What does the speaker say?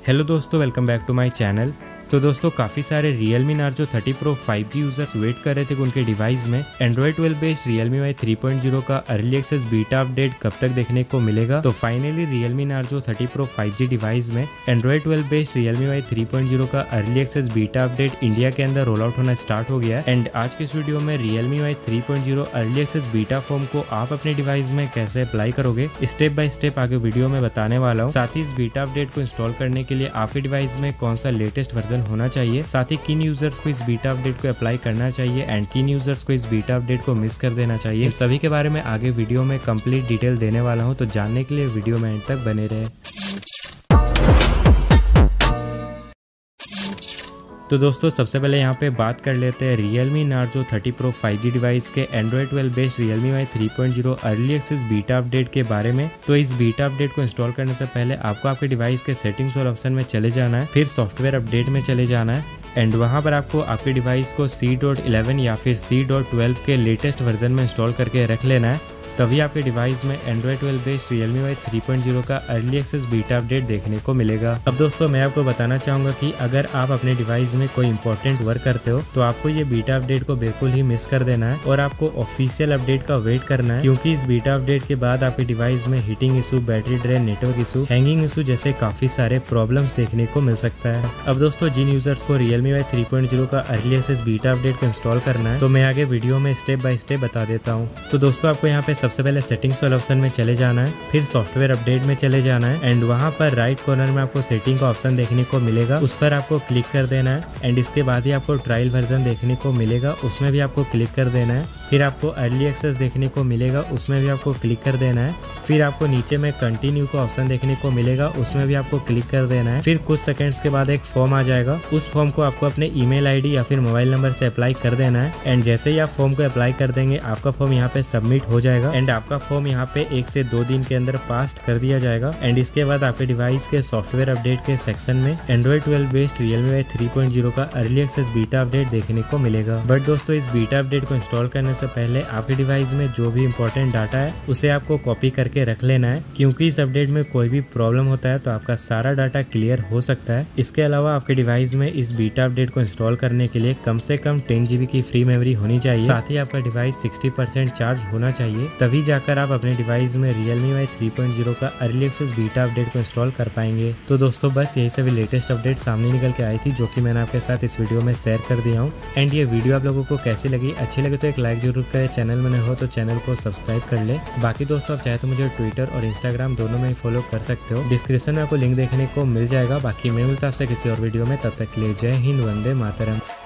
Hello दोस्तों, welcome back to my channel. तो दोस्तों काफ़ी सारे Realme Narzo 30 Pro 5G users wait कर रहे थे कि उनके डिवाइस में Android 12 बेस्ड Realme UI 3.0 का अर्ली एक्सेस बीटा अपडेट कब तक देखने को मिलेगा। तो finally Realme Narzo 30 Pro 5G device में Android 12 बेस्ड Realme UI 3.0 का early access beta update India के अंदर रोल आउट होना स्टार्ट हो गया है। एंड आज के इस वीडियो में Realme UI 3.0 early access beta form को आप अपने डिवाइस में कैसे अप्लाई करोगे, स्टेप बाय स्टेप आगे वीडियो में बताने वाला हूँ। साथ ही इस बीटा अपडेट को इंस्टॉल करने के लिए आपके डिवाइस में कौन सा लेटेस्ट वर्जन होना चाहिए, साथ ही किन यूजर्स को इस बीटा अपडेट को अप्लाई करना चाहिए एंड किन यूजर्स को इस बीटा अपडेट को मिस कर देना चाहिए, सभी के बारे में आगे वीडियो में कंप्लीट डिटेल देने वाला हूं। तो जानने के लिए वीडियो में एंड तक बने रहे। तो दोस्तों सबसे पहले यहाँ पे बात कर लेते हैं Realme Narzo 30 Pro 5G device के Android 12 based Realme UI 3.0 early access beta update के बारे में। तो इस बीटा अपडेट को इंस्टॉल करने से पहले आपको आपके डिवाइस के सेटिंग्स और ऑप्शन में चले जाना है, फिर सॉफ्टवेयर अपडेट में चले जाना है एंड वहाँ पर आपको आपके डिवाइस को C.11 या फिर C.12 के लेटेस्ट वर्जन में इंस्टॉल करके रख लेना है। तभी आपके डिवाइस में Android 12 बेस्ड Realme UI 3.0 का अर्ली एक्सेस बीटा अपडेट देखने को मिलेगा। अब दोस्तों मैं आपको बताना चाहूंगा कि अगर आप अपने डिवाइस में कोई इंपॉर्टेंट वर्क करते हो तो आपको ये बीटा अपडेट को बिल्कुल ही मिस कर देना है और आपको ऑफिशियल अपडेट का वेट करना है, क्योंकि इस बीटा अपडेट के बाद आपके डिवाइस में heating issue, battery drain, network issue, hanging issue जैसे काफी सारे प्रॉब्लम्स देखने को मिल सकता है। अब दोस्तों जिन यूजर्स को Realme UI 3.0 का अर्ली एक्सेस बीटा अपडेट को इंस्टॉल करना है तो मैं आगे वीडियो में स्टेप बाय स्टेप बता देता हूँ। तो दोस्तों आपको यहाँ पे सबसे पहले सेटिंग्स वाले ऑप्शन में चले जाना है, फिर सॉफ्टवेयर अपडेट में चले जाना है एंड वहाँ पर राइट कॉर्नर में आपको सेटिंग का ऑप्शन देखने को मिलेगा, उस पर आपको क्लिक कर देना है एंड इसके बाद ही आपको ट्रायल वर्जन देखने को मिलेगा, उसमें भी आपको क्लिक कर देना है। फिर आपको अर्ली एक्सेस देखने को मिलेगा, उसमें भी आपको क्लिक कर देना है। फिर आपको नीचे में कंटिन्यू का ऑप्शन देखने को मिलेगा, उसमें भी आपको क्लिक कर देना है। फिर कुछ सेकंड्स के बाद एक फॉर्म आ जाएगा, उस फॉर्म को आपको अपने ईमेल आईडी या फिर मोबाइल नंबर से अप्लाई कर देना है एंड जैसे ही आप फॉर्म को अप्लाई कर देंगे आपका फॉर्म यहाँ पे सबमिट हो जाएगा एंड आपका फॉर्म यहाँ पे 1 से 2 दिन के अंदर पास कर दिया जाएगा एंड इसके बाद आपके डिवाइस के सॉफ्टवेयर अपडेट के सेक्शन में Android 12 बेस्ड Realme UI 3.0 का अर्ली एक्सेस बीटा अपडेट देखने को मिलेगा। बट दोस्तों इस बीटा अपडेट को इंस्टॉल करने से पहले आपके डिवाइस में जो भी इंपॉर्टेंट डाटा है उसे आपको कॉपी करके रख लेना है, क्योंकि इस अपडेट में कोई भी प्रॉब्लम होता है तो आपका सारा डाटा क्लियर हो सकता है। इसके अलावा आपके डिवाइस में इस बीटा अपडेट को इंस्टॉल करने के लिए कम से कम 10 GB की फ्री मेमोरी होनी चाहिए, साथ ही आपका डिवाइस 60% चार्ज होना चाहिए, तभी जाकर आप अपने डिवाइस में Realme UI 3.0 का अर्ली एक्सेस बीटा अपडेट को इंस्टॉल कर पाएंगे। तो दोस्तों बस यही सभी लेटेस्ट अपडेट सामने निकल के आई थी जो कि मैंने आपके साथ इस वीडियो में शेयर कर दिया हूँ। एंड ये वीडियो आप लोगों को कैसी लगी, अच्छी लगे तो एक लाइक जरूर करें, चैनल में नए हो तो चैनल को सब्सक्राइब कर ले। बाकी दोस्तों आप चाहे तो मुझे ट्विटर और इंस्टाग्राम दोनों में ही फॉलो कर सकते हो, डिस्क्रिप्शन में आपको लिंक देखने को मिल जाएगा। बाकी मैं मिलता आपसे किसी और वीडियो में, तब तक के लिए जय हिंद, वंदे मातरम।